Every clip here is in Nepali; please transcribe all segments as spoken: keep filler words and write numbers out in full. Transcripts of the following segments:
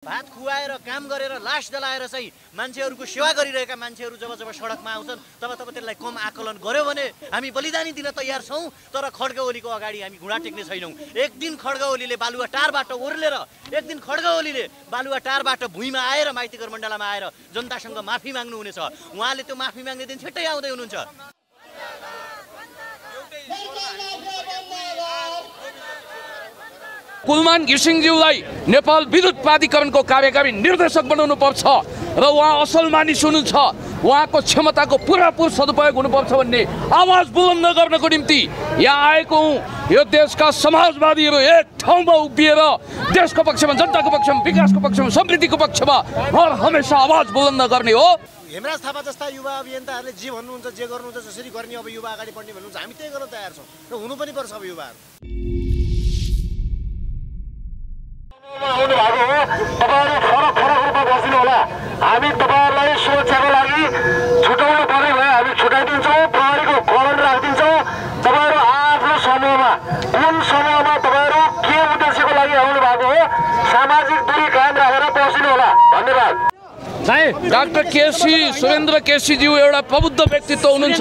भात खुवाएर काम गरेर लास जलाएर चाहिँ मान्छेहरूको सेवा गरिरहेका मान्छेहरू जब जब सडकमा आउँछन् तब तब त्यसलाई कम आकलन गर्यो भने हामी बलिदानी दिन तयार छौँ। तर खड्ग ओलीको अगाडि हामी घुँडा टेक्ने छैनौँ। एक दिन खड्ग ओलीले बालुवा टारबाट ओर्लेर एक दिन खड्ग ओलीले बालुवा टारबाट भुइँमा आएर माइतीघर मण्डलामा आएर जनतासँग माफी माग्नु हुनेछ। उहाँले त्यो माफी माग्ने दिन छिट्टै आउँदै हुनुहुन्छ। कुलमान घिसिङज्यूलाई नेपाल विद्युत प्राधिकरणको कार्यकारी निर्देशक बनाउनु पर्छ र उहाँ असल मानिस हुनुहुन्छ, उहाँको क्षमताको पुरापुर सदुपयोग हुनुपर्छ भन्ने आवाज बुलन्द गर्नको निम्ति यहाँ आएको हुँ। यो देशका समाजवादीहरू एक ठाउँमा उभिएर देशको पक्षमा, जनताको पक्षमा, विकासको पक्षमा, समृद्धिको पक्षमा हर हमेसा आवाज बुलन्द गर्ने हो। हेमराज थापा जस्ता युवा अभियन्ताहरूले जे भन्नुहुन्छ, जे गर्नुहुन्छ, जसरी गर्ने अब युवा अगाडि बढ्ने भन्नुहुन्छ, हामी त्यही गर्न तयार छौँ र हुनु पनि पर्छ। अब युवाहरू आउनु भएको हो, तपाईँहरू फरक फरक रूपमा बस्नु होला। हामी तपाईँहरूलाई सुरक्षाको लागि छुट्याउनु पर्ने भए हामी छुट्याइदिन्छौँ, प्रहरीको कलन राखिदिन्छौँ। तपाईँहरू आफ्नो समूहमा कुन समूहमा तपाईँहरू के उद्देश्यको लागि आउनु भएको हो, सामाजिक दूरी कायम राखेर बस्नु होला। धन्यवाद। डाक्टर केसी सुरेन्द्र केसीज्यू एउटा प्रबुद्ध व्यक्तित्व हुनुहुन्छ,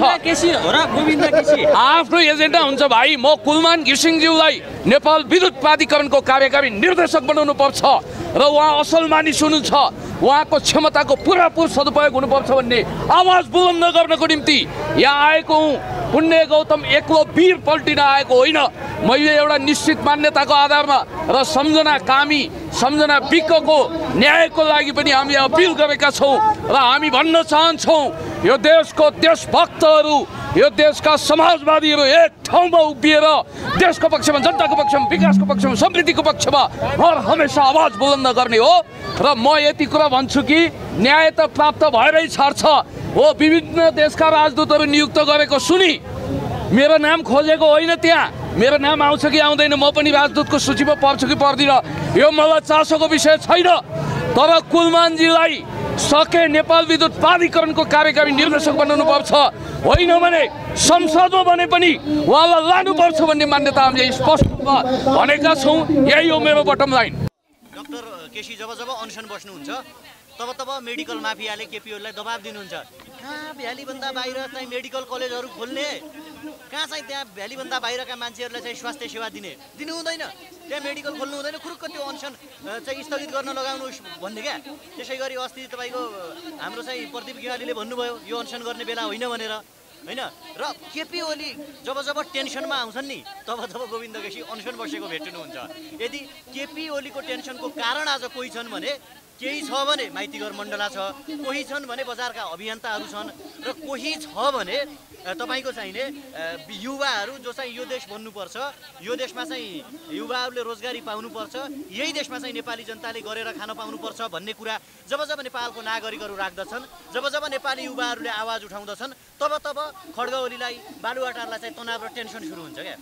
आफ्नो एजेन्डा हुन्छ। भाइ, म कुलमान घिसिङज्यूलाई नेपाल विद्युत प्राधिकरणको कार्यकारी निर्देशक बनाउनु पर्छ र उहाँ असल मानिस हुनुहुन्छ, उहाँको क्षमताको पुरापुर सदुपयोग हुनुपर्छ भन्ने आवाज बुलन्द गर्नको निम्ति यहाँ आएको हुँ। पुण्य गौतम एक्लो वीर पल्टिन आएको होइन। मैले एउटा निश्चित मान्यताको आधारमा र सम्झना कामी सम्झना विकको न्यायको लागि पनि हामीले अपिल गरेका छौँ र हामी भन्न चाहन्छौँ यो देशको देशभक्तहरू, यो देशका समाजवादीहरू एक ठाउँमा उभिएर देशको पक्षमा, जनताको पक्षमा, विकासको पक्षमा, समृद्धिको पक्षमा हर हमेसा आवाज बुलन्द गर्ने हो। र म यति कुरा भन्छु कि न्याय त प्राप्त भएरै छाड्छ हो। विभिन्न देशका राजदूतहरू नियुक्त गरेको सुनि मेरो नाम खोजेको होइन, त्यहाँ मेरो नाम आउँछ कि आउँदैन, म पनि राजदूतको सूचीमा पर्छु कि पर्दिनँ, यो मलाई चासोको विषय छैन। तर कुलमानजीलाई सके नेपाल विद्युत प्राधिकरणको कार्यकारी निर्देशक बनाउनु पर्छ, होइन भने संसदमा भने पनि उहाँलाई लानुपर्छ भन्ने मान्यता हामीले स्पष्ट भनेका छौँ। यही हो मेरो बटम लाइन। डाक्टर केसी जब जब अनसन बस्नुहुन्छ तब तब मेडिकल माफियाले केपीओलाई दबाब दिनुहुन्छ। कहाँ भ्यालीभन्दा बाहिर चाहिँ मेडिकल कलेजहरू खोल्ने, कहाँ चाहिँ त्यहाँ भ्यालीभन्दा बाहिरका मान्छेहरूलाई चाहिँ स्वास्थ्य सेवा दिने दिनु हुँदैन, त्यहाँ मेडिकल खोल्नु हुँदैन, खुरुक्क त्यो अनसन चाहिँ स्थगित गर्न लगाउनुहोस् भन्ने क्या। त्यसै गरी अस्ति तपाईँको हाम्रो चाहिँ प्रदीप गेवालीले भन्नुभयो यो अनसन गर्ने बेला होइन भनेर, होइन। र केपी ओली जब जब टेन्सनमा आउँछन् नि तब तब गोविन्द केसी अनसन बसेको भेट्नुहुन्छ। यदि केपी ओलीको टेन्सनको कारण आज कोही छन् भने केही छ भने माइतीघर मण्डला छ, कोही छन् भने बजारका अभियन्ताहरू छन्, र कोही छ भने तपाईँको चाहिने युवाहरू जो चाहिँ यो देश बन्नुपर्छ, यो देशमा चाहिँ युवाहरूले रोजगारी पाउनुपर्छ, यही देशमा चाहिँ नेपाली जनताले गरेर खान पाउनुपर्छ भन्ने कुरा जब जब नेपालको नागरिकहरू राख्दछन्, जब जब नेपाली युवाहरूले आवाज उठाउँदछन्, तब तब खड्ग ओलीलाई, बालुवाटारलाई चाहिँ तनाव र टेन्सन सुरु हुन्छ क्या।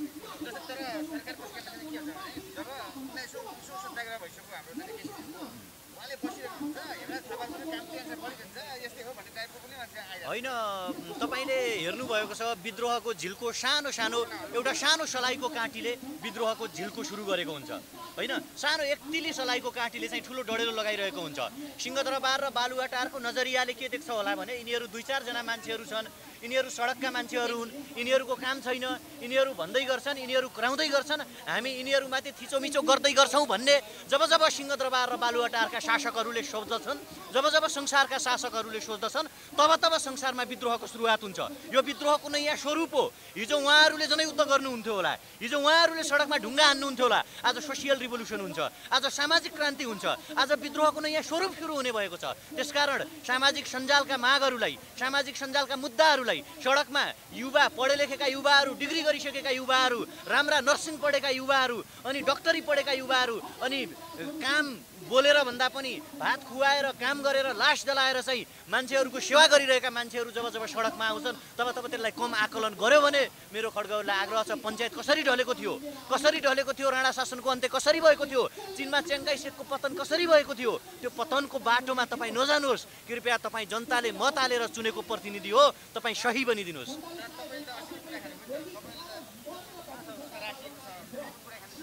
होइन, तपाईँले हेर्नुभएको छ विद्रोहको झिल्को सानो सानो एउटा सानो सलाइको काँटीले विद्रोहको झिल्को सुरु गरेको हुन्छ, होइन। सानो एक तिली सलाइको काँटीले चाहिँ ठुलो डढेलो लगाइरहेको हुन्छ। सिंहदरबार र बालुवाटारको नजरियाले के देख्छ होला भने यिनीहरू दुई चारजना मान्छेहरू छन्, यिनीहरू सडकका मान्छेहरू हुन्, यिनीहरूको काम छैन, यिनीहरू भन्दै गर्छन्, यिनीहरू कराउँदै गर्छन्, हामी यिनीहरूमाथि थिचोमिचो गर्दै गर्छौँ भन्ने जब जब सिंहदरबार र बालुवाटारका शासकहरूले सोच्दछन्, जब जब संसारका शासकहरूले सोच्दछन्, तब तब संसारमा विद्रोहको सुरुवात हुन्छ। यो विद्रोहको नै यहाँ स्वरूप हो। हिजो उहाँहरूले जनयुद्ध गर्नुहुन्थ्यो होला, हिजो उहाँहरूले सडकमा ढुङ्गा हान्नुहुन्थ्यो होला, आज सोसियल रिभोल्युसन हुन्छ, आज सामाजिक क्रान्ति हुन्छ, आज विद्रोहको नै यहाँ स्वरूप सुरु हुने भएको छ। त्यसकारण सामाजिक सञ्जालका मागहरूलाई, सामाजिक सञ्जालका मुद्दाहरूलाई सडकमा युवा, पढे लेखेका युवाहरू, डिग्री गरिसकेका युवाहरू, राम्रा नर्सिङ पढेका युवाहरू, अनि डक्टरी पढेका युवाहरू, अनि काम बोलेर भन्दा पनि भात खुवाएर काम गरेर लास जलाएर चाहिँ मान्छेहरूको सेवा गरिरहेका मान्छेहरू जब जब सडकमा आउँछन् तब तब त्यसलाई कम आकलन गर्यो भने मेरो खड्गहरूलाई आग्रह छ, पञ्चायत कसरी ढलेको थियो, कसरी ढलेको थियो, राणा शासनको अन्त्य कसरी भएको थियो, चीनमा च्याङ्गाई सेकको पतन कसरी भएको थियो, त्यो पतनको बाटोमा तपाईँ नजानुहोस्। कृपया तपाईँ जनताले मत हालेर चुनेको प्रतिनिधि हो, तपाईँ सही बनिदिनुहोस्।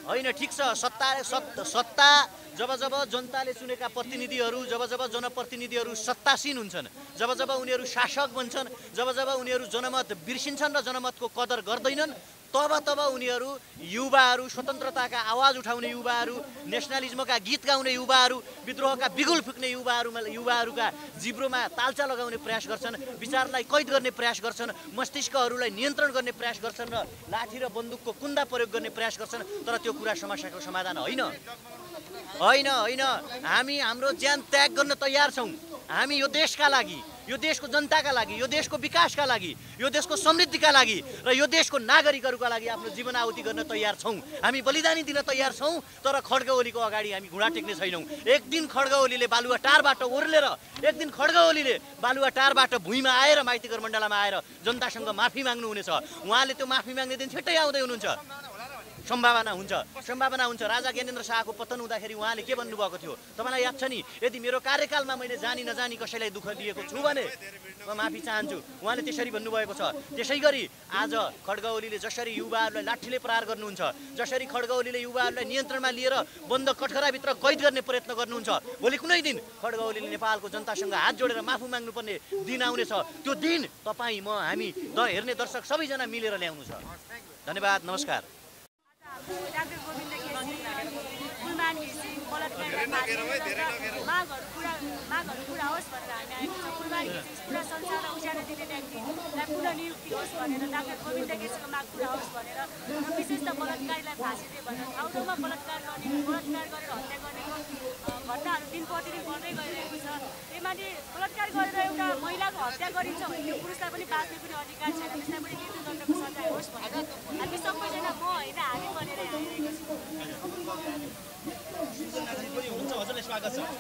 होइन ठिक छ सत्ता सत्ता जब जब जनताले चुनेका प्रतिनिधिहरू जब जब जनप्रतिनिधिहरू सत्तासीन हुन्छन् जब जब उनीहरू शासक बन्छन् जब जब उनीहरू जनमत बिर्सिन्छन् र जनमतको कदर गर्दैनन् तब तब उनीहरू युवाहरू स्वतन्त्रताका आवाज उठाउने युवाहरू नेसनलिज्मका गीत गाउने युवाहरू विद्रोहका बिगुल फुक्ने युवाहरूमा युवाहरूका जिब्रोमा ताल्चा लगाउने प्रयास गर्छन् विचारलाई कैद गर्ने प्रयास गर्छन् मस्तिष्कहरूलाई नियन्त्रण गर्ने प्रयास गर्छन् र लाठी र बन्दुकको कुन्दा प्रयोग गर्ने प्रयास गर्छन् तर त्यो कुरा समस्याको समाधान होइन होइन होइन हामी हाम्रो ज्यान त्याग गर्न तयार छौँ हामी यो देशका लागि यो देशको जनताका लागि यो देशको विकासका लागि यो देशको समृद्धिका लागि र यो देशको नागरिकहरूका लागि आफ्नो जीवन आहुति गर्न तयार छौँ हामी बलिदानी दिन तयार छौँ तर खड्ग ओलीको अगाडि हामी घुँडा टेक्ने छैनौँ एक दिन खड्ग ओलीले बालुवा टारबाट ओर्लेर एक दिन खड्ग ओलीले बालुवा टारबाट भुइँमा आएर माइतीघर मण्डलामा आएर जनतासँग माफी माग्नुहुनेछ उहाँले त्यो माफी माग्ने दिन छिट्टै आउँदै हुनुहुन्छ सम्भावना हुन्छ सम्भावना हुन्छ राजा ज्ञानेन्द्र शाहको पतन हुँदाखेरि उहाँले के भन्नुभएको थियो तपाईँलाई याद छ नि यदि मेरो कार्यकालमा मैले जानी नजानी कसैलाई दुःख दिएको छु भने म माफी चाहन्छु उहाँले त्यसरी भन्नुभएको छ त्यसै गरी आज खड्ग ओलीले जसरी युवाहरूलाई लाठीले प्रहार गर्नुहुन्छ जसरी खड्ग ओलीले युवाहरूलाई नियन्त्रणमा लिएर बन्द कठघराभित्र कैद गर्ने प्रयत्न गर्नुहुन्छ भोलि कुनै दिन खड्ग ओलीले नेपालको जनतासँग हात जोडेर माफी माग्नुपर्ने दिन आउनेछ त्यो दिन तपाईँ म हामी द हेर्ने दर्शक सबैजना मिलेर ल्याउनु छ धन्यवाद नमस्कार डाक्टर गोविन्द केसी कुलमान घिसिङ बलात्कार मागहरू पुरा मागहरू पुरा होस् भनेर हामी आएको छौँ कुलमान घिसिङ पुरा संसारलाई उज्यालो दिने व्यक्तिलाई पुनः नियुक्ति होस् भनेर डाक्टर गोविन्द केसीको माग पुरा होस् भनेर र विशेष त बलात्कारीलाई फाँसी दिए भनेर ठाउँ ठाउँमा बलात्कार गर्ने बलात्कार गरेर हत्या गरेको घटनाहरू दिन प्रतिदिन बढ्दै गइरहेको छ त्यहीमाथि बलात्कार गरेर एउटा महिलाको हत्या गरिन्छ भने त्यो पुरुषलाई पनि बाँच्ने पनि अधिकार छैन त्यसलाई पनि मृत्युदण्डको सजाय होस् भनेर हामी सबैजना म होइन हामी भनेर आइरहेको छौँ हजुरलाई स्वागत छ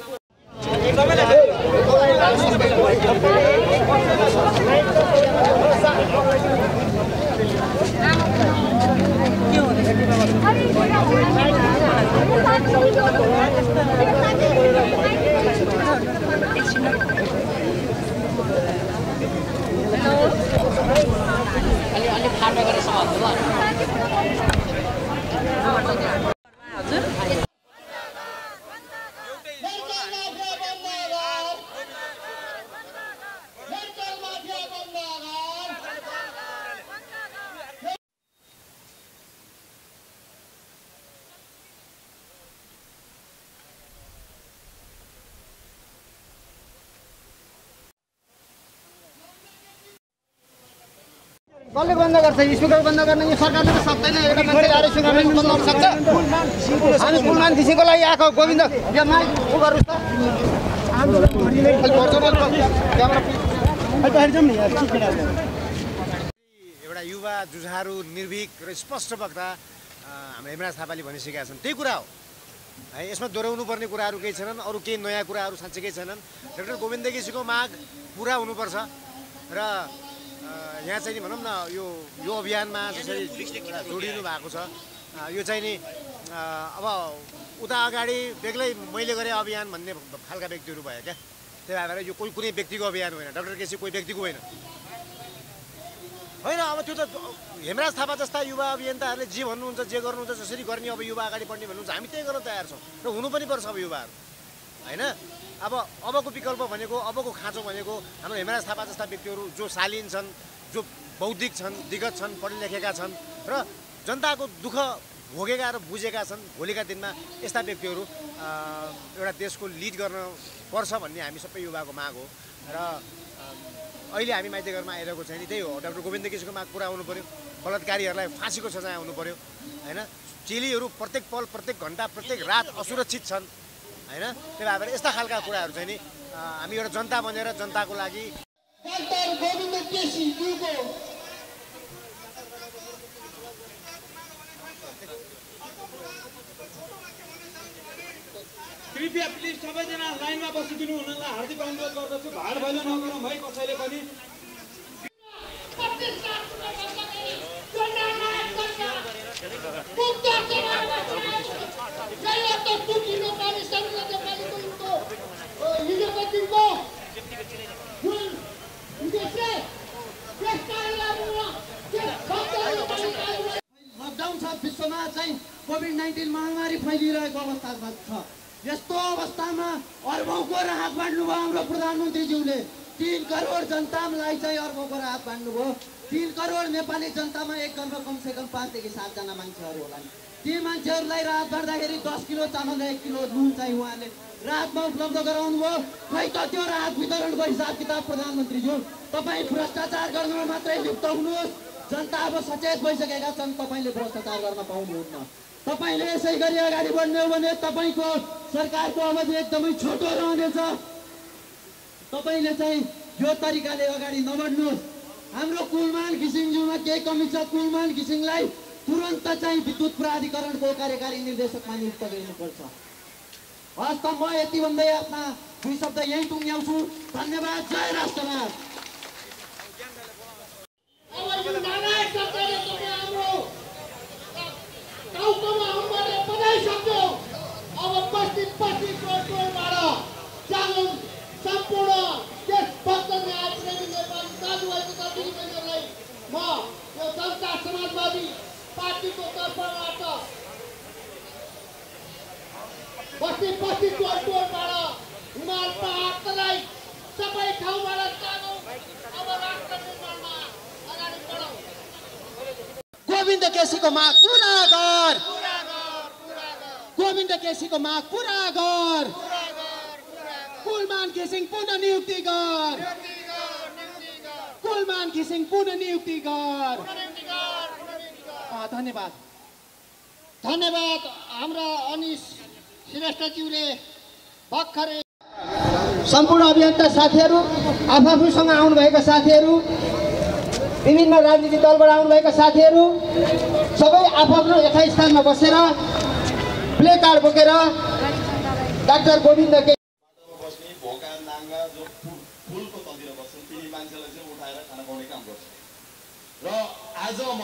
कसले बन्द गर्छ स्पिकर बन्द गर्ने यो सरकारले त सक्दैन एउटा मान्छे आएर स्पिकर बन्द गर्न सक्छ हामी कुलमान घिसिङको लागि आएको गोविन्द यो माइक उ गर्नुहोस् त एउटा युवा जुझारु निर्भीक र स्पष्ट वक्ता हाम्रो हेमराज थापाले भनिसकेका छन् त्यही कुरा हो है यसमा दोहोऱ्याउनु पर्ने कुराहरू केही छैनन् अरू केही नयाँ कुराहरू साँच्चै छैनन् डाक्टर गोविन्द केसीको माग पुरा हुनुपर्छ र यहाँ चाहिँ नि भनौँ न यो यो अभियानमा जसरी जोडिनु भएको छ यो चाहिँ नि अब उता अगाडि बेग्लै मैले गरेँ अभियान भन्ने खालका व्यक्तिहरू भयो क्या त्यही भएर यो कोही कुनै व्यक्तिको अभियान होइन डाक्टर केसी कोही व्यक्तिको होइन होइन अब त्यो त हेमराज थापा जस्ता युवा अभियन्ताहरूले जे भन्नुहुन्छ जे गर्नुहुन्छ जसरी गर्ने अब युवा अगाडि बढ्ने भन्नुहुन्छ हामी त्यही गर्न तयार छौँ र हुनु पनि पर्छ अब युवाहरू होइन अब अबको विकल्प भनेको अबको खाँचो भनेको हाम्रो हेमराज थापा जस्ता व्यक्तिहरू जो शालीन छन् जो बौद्धिक छन् दिग्गज छन् पढे लेखेका छन् र जनताको दुःख भोगेका र बुझेका छन् भोलिका दिनमा यस्ता व्यक्तिहरू एउटा देशको लिड गर्न पर्छ भन्ने हामी सबै युवाको माग हो र अहिले हामी माइतीघरमा आइरहेको छैन त्यही हो डाक्टर गोविन्द केसीको माग पुरा हुनु पर्यो बलात्कारीहरूलाई फाँसीको सजाय हुनु पर्यो होइन चेलीहरू प्रत्येक पल प्रत्येक घन्टा प्रत्येक रात असुरक्षित छन् होइन त्यही भएर यस्ता खालका कुराहरू चाहिँ नि हामी एउटा जनता बनेर जनताको लागि डाक्टर गोविन्द केसीज्यूको कृपया प्लिज सबैजना लाइनमा बसिदिनु हुनलाई हार्दिक अनुरोध गर्दछु भाड भैलो नगरौँ है कसैले पनि लकडाउन छ विश्वमा चाहिँ कोभिड नाइन्टिन महामारी फैलिरहेको अवस्थामा छ। यस्तो अवस्थामा अर्बौंको राहत बाँड्नुभयो हाम्रो प्रधानमन्त्रीज्यूले। तीन करोड जनतालाई चाहिँ अर्बौंको राहत बाँड्नुभयो। तीन करोड नेपाली जनतामा एक घरमा कमसेकम पाँचदेखि सातजना मान्छेहरू होला। ती मान्छेहरूलाई राहत बाँड्दाखेरि दस किलो चामल र एक किलो नुन चाहिँ उहाँले राहतमा उपलब्ध गराउनु भयो। खै त त्यो राहत वितरणको हिसाब किताब प्रधानमन्त्रीज्यू तपाईँ भ्रष्टाचार गर्नुमा मात्रै लिप्त हुनुहोस्। जनता अब सचेत भइसकेका छन्, तपाईँले भ्रष्टाचार गर्न पाउनुहुन्न। तपाईँले यसै गरी अगाडि बढ्ने हो भने तपाईँको सरकारको अवधि एकदमै छोटो रहनेछ। तपाईँले चाहिँ यो तरिकाले अगाडि नबढ्नुहोस्। हाम्रो कुलमान घिसिङज्यूमा केही कमी छ, कुलमान घिसिङलाई तुरन्त चाहिँ विद्युत प्राधिकरणको कार्यकारी निर्देशकमा नियुक्त गरिनुपर्छ। हस् त म यति भन्दै आफ्ना दुई शब्द यही टुङ्ग्याउँछु। धन्यवाद। जय राष्ट्रवाद। अब पश्चिम पश्चिम टोलबाट जागौँ सम्पूर्ण देश भक्त न्याय प्रेमी नेपाली दाजुभाइको दिदीबहिनीहरूलाई म यो जनता समाजवादी पार्टीको तर्फबाट पश्चिम पश्चिम टोल टोलबाट हिमाल पहाड तराई सबै ठाउँबाट जागौँ। अब राष्ट्र निर्माणमा अगाडि बढौँ। गोविन्द केसीको माग पुरा गर। गोविन्द केसीको माग पुरा गर। कुलमान घिसिङ पुनः नियुक्ति गर। कुलमान घिसिङ पुनः नियुक्ति गर। धन्यवाद। धन्यवाद हाम्रा अनिश श्रेष्ठज्यूले भर्खरै सम्पूर्ण अभियन्ता साथीहरू, आफूसँग आउनुभएका साथीहरू, विभिन्न राजनीतिक दलबाट आउनुभएका साथीहरू सबै आफ्नो यथास्थानमा बसेर प्ले कार्ड बोकेर डाक्टर गोविन्द के बस्ने भोका नाङ्गा जो फुलको तलतिर बस्छन् तिनी मान्छेलाई चाहिँ उठाएर खाना खुवाउने काम गर्छ। र आज म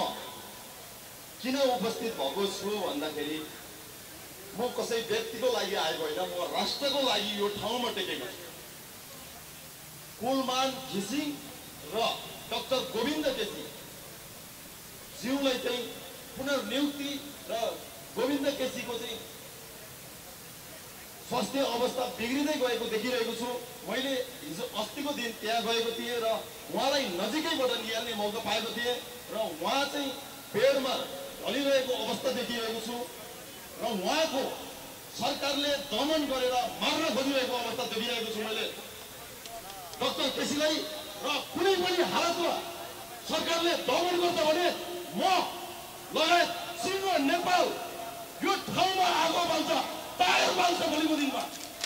किन उपस्थित भएको छु भन्दाखेरि म कसै व्यक्तिको लागि आएको होइन, म राष्ट्रको लागि यो ठाउँमा टेकेको छु। कुलमान घिसिङ र डाक्टर गोविन्द केसी ज्यूलाई चाहिँ पुनर्नियुक्ति र गोविन्द केसीको चाहिँ स्वास्थ्य अवस्था बिग्रिँदै गएको देखिरहेको छु। मैले हिजो अस्तिको दिन त्यहाँ गएको थिएँ र उहाँलाई नजिकैबाट निहाल्ने मौका पाएको थिएँ र उहाँ चाहिँ बेडमा ढलिरहेको अवस्था देखिरहेको छु र उहाँको सरकारले दमन गरेर मार्न खोजिरहेको अवस्था देखिरहेको छु मैले डाक्टर केसीलाई। र कुनै पनि हालतमा सरकारले दमन गर्छ भने म लगायत सिङ्गो नेपाल यो ठाउँमा आगो बाल्छ, टायर बाल्छ। भोलिको दिनमा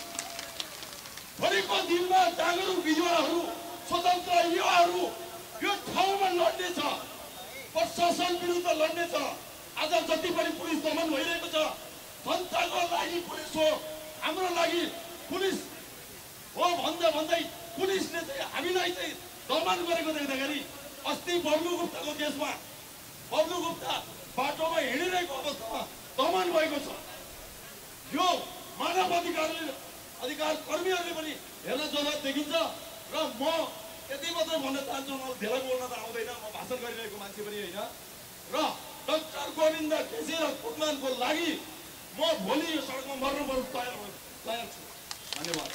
भोलिको दिनमा जागरुक विजुवाहरू, स्वतन्त्र युवाहरू यो ठाउँमा लड्नेछ, प्रशासन विरुद्ध लड्नेछ। आज जति पनि पुलिस दमन भइरहेको छ, जनताको लागि पुलिस हो, हाम्रो लागि पुलिस हो भन्दा भन्दै पुलिसले चाहिँ हामीलाई चाहिँ दमन गरेको देख्दाखेरि अस्ति बब्लु गुप्ताको केसमा बब्लु गुप्ता बाटोमा हिँडिरहेको अवस्थामा दमन भएको छ। यो मानव अधिकारले अधिकार कर्मीहरूले पनि हेर्न जरुरत देखिन्छ। र म यति मात्रै भन्न चाहन्छु, मलाई धेरै बोल्न त आउँदैन, म भाषण गरिरहेको मान्छे पनि होइन। र डाक्टर गोविन्द केसी र कुलमानको लागि म भोलि यो सडकमा मर्न पर्नु तयार तयार छु। धन्यवाद।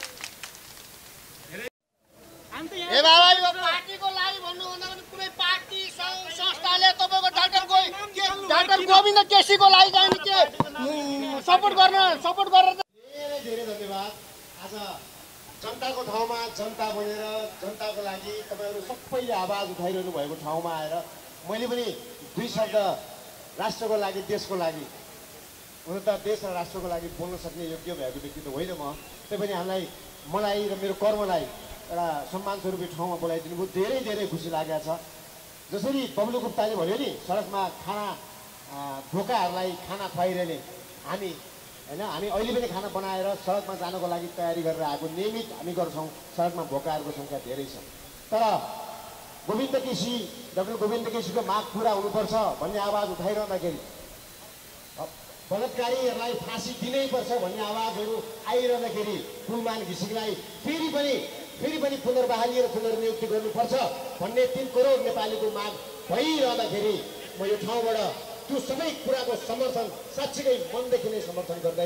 ए बाबा यो पार्टीको लागि भन्नुभन्दा पनि कुनै पार्टी संस्थाले तपाईँको डाक्टर गो डाक्टर गोविन्द केसीको लागि चाहिँ के सपोर्ट गर्न सपोर्ट गरेर धेरै धेरै धन्यवाद। आज जनताको ठाउँमा जनता बनेर जनताको लागि तपाईँहरू सबैले आवाज उठाइरहनु भएको ठाउँमा आएर मैले पनि दुई शब्द राष्ट्रको लागि देशको लागि हुन त देश र राष्ट्रको लागि बोल्न सक्ने योग्य भएको व्यक्ति त होइन म, तैपनि हामीलाई मलाई र मेरो कर्मलाई एउटा सम्मान स्वरूपी ठाउँमा बोलाइदिनु भयो। धेरै धेरै खुसी लागेको छ। जसरी बब्लु गुप्ताले भन्यो नि सडकमा खाना भोकाहरूलाई खाना खुवाइरहने हामी होइन, हामी अहिले पनि खाना बनाएर सडकमा जानको लागि तयारी गरेर आएको नियमित हामी गर्छौँ। सडकमा भोकाहरूको सङ्ख्या धेरै छ। तर गोविन्द केसी डाक्टर गोविन्द केसीको माग पुरा हुनुपर्छ भन्ने आवाज उठाइरहँदाखेरि, बलात्कारीहरूलाई फाँसी दिनैपर्छ भन्ने आवाजहरू आइरहँदाखेरि कुलमान घिसिङलाई फेरि पनि फेरि पनि पुनर्बहाली र पुनर्नियुक्ति गर्नुपर्छ भन्ने तीन करोड नेपालीको माग भइरहँदाखेरि म यो ठाउँबाट त्यो सबै कुराको समर्थन साँच्चीकै मनदेखि नै समर्थन गर्दै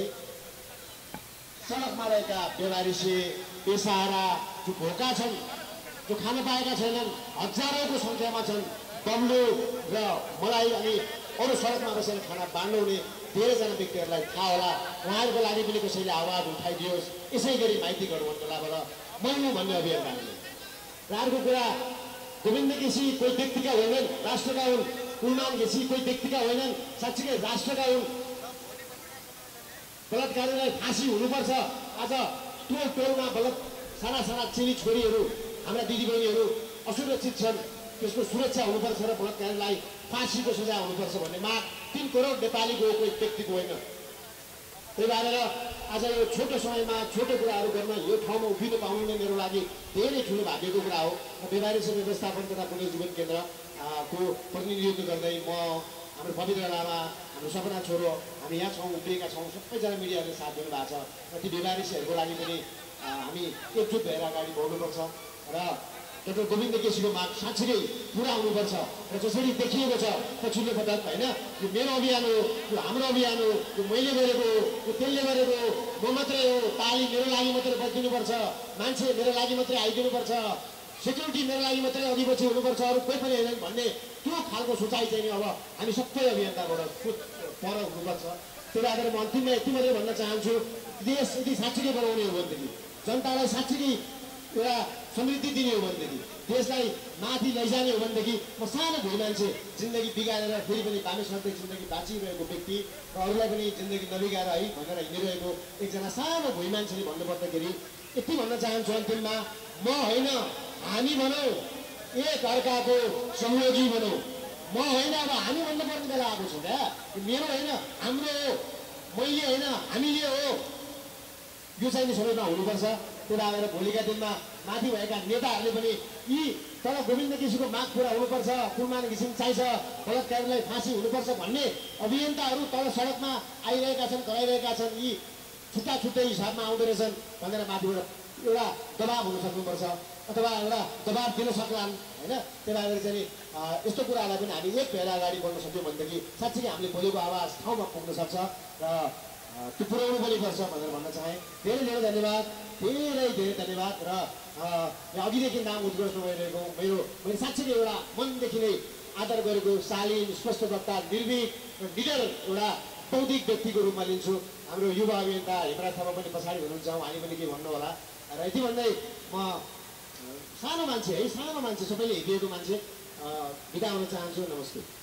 सडकमा रहेका बेवारिसी बेसहारा जो भोका छन् जो खान पाएका छैनन् हजारौँको सङ्ख्यामा छन् बम्लु र मलाई अनि अरू सडकमा बसेर खाना बाँड्नु हुने धेरैजना व्यक्तिहरूलाई थाहा होला उहाँहरूको लागि पनि कसैले आवाज उठाइदियोस् यसै गरी माइती गठबन्धनबाट मर्नु भन्ने अभियान थाल्ने र अर्को कुरा गोविन्द केसी कोही व्यक्तिका होइनन् राष्ट्रका हुन् कुलमान केसी कोही व्यक्तिका होइनन् साँच्चीकै राष्ट्रका हुन् बलात्कारीलाई फाँसी हुनुपर्छ आज टोल टोलमा बलात् साना साना चेली छोरीहरू हाम्रा दिदीबहिनीहरू असुरक्षित छन् त्यसको सुरक्षा हुनुपर्छ र बलात्कारीलाई फाँसीको सजाय हुनुपर्छ भन्ने माग तीन करोड नेपालीको कोही व्यक्तिको होइन त्यही भएर आज यो छोटो समयमा छोटो कुराहरू गर्न यो ठाउँमा उभिनु पाउनु नै मेरो लागि धेरै ठुलो भाग्यको कुरा हो बेवारिसी व्यवस्थापन तथा पुनर्जीवन केन्द्र को प्रतिनिधित्व गर्दै म हाम्रो पवित्र लामा हाम्रो सपना छोरो हामी यहाँ छौँ उभिएका छौँ सबैजना मिडियाले साथ दिनुभएको छ र ती बेवारिसीहरूको लागि पनि हामी एकजुट भएर अगाडि बढ्नुपर्छ र डाक्टर गोविन्द केसीको माग साँच्चीकै पुरा हुनुपर्छ र जसरी देखिएको छ पछिल्लो पटक होइन यो मेरो अभियान हो यो हाम्रो अभियान हो यो मैले गरेको हो यो त्यसले गरेको हो म मात्रै हो ताली मेरो लागि मात्रै बजिदिनुपर्छ मान्छे मेरो लागि मात्रै आइदिनुपर्छ सेक्युरिटी मेरो लागि मात्रै अघि पछि हुनुपर्छ अरू कोही पनि होइन भन्ने त्यो खालको सोचाइ चाहिँ नि अब हामी सबै अभियन्ताबाट पर हुनुपर्छ त्यो भएर म अन्तिममा यति मात्रै भन्न चाहन्छु देश यदि साँच्चीकै बनाउने हो भनेदेखि जनतालाई साँच्चीकै एउटा समृद्धि दिने हो भनेदेखि देशलाई माथि लैजाने हो भनेदेखि म सानो भोइ मान्छे जिन्दगी बिगारेर फेरि पनि बामेश्वरकै जिन्दगी बाँचिरहेको व्यक्ति र अरूलाई पनि जिन्दगी नबिगाएर है भनेर हिँडिरहेको एकजना सानो भोइ मान्छेले भन्नुपर्दाखेरि यति भन्न चाहन्छु अन्तिममा म होइन हामी भनौँ एक अर्काको सहयोगी भनौँ म होइन अब हामी भन्नुपर्ने बेला आएको छ क्या मेरो होइन हाम्रो हो मैले होइन हामीले हो यो चाहिँ सबैमा हुनुपर्छ त्यो भएर भोलिका दिनमा माथि भएका नेताहरूले पनि यी तर गोविन्द केसीको माग पुरा हुनुपर्छ कुलमान घिसिङ चाहिन्छ बलात्कारीलाई फाँसी हुनुपर्छ भन्ने अभियन्ताहरू तल सडकमा आइरहेका छन् कराइरहेका छन् यी छुट्टा छुट्टै हिसाबमा आउँदो रहेछन् भनेर माथिबाट एउटा दबाब हुन सक्नुपर्छ अथवा एउटा दबाब दिन सक्लान् होइन त्यही भएर चाहिँ यस्तो कुराहरूलाई पनि हामी एक भएर अगाडि बढ्न सक्यौँ भनेदेखि साँच्चीकै हामीले बोलेको आवाज ठाउँमा पुग्न सक्छ र त्यो पुर्याउनु पनि पर्छ भनेर भन्न चाहेँ धेरै धेरै धन्यवाद धेरै धेरै धन्यवाद र अघिदेखि नाम उद्घोष भइरहेको मेरो मैले साँच्चीकै एउटा मनदेखि नै आदर गरेको शालीन स्पष्ट वक्ता निर्भीक र निडर एउटा बौद्धिक व्यक्तिको रूपमा लिन्छु हाम्रो युवा अभियन्ता हेमराज थापा पनि पछाडि हुनुहुन्छ उहाँले पनि के भन्नु होला र यति भन्दै म सानो मान्छे है सानो मान्छे सबैले हिँडिएको मान्छे बिदा हुन चाहन्छु नमस्ते।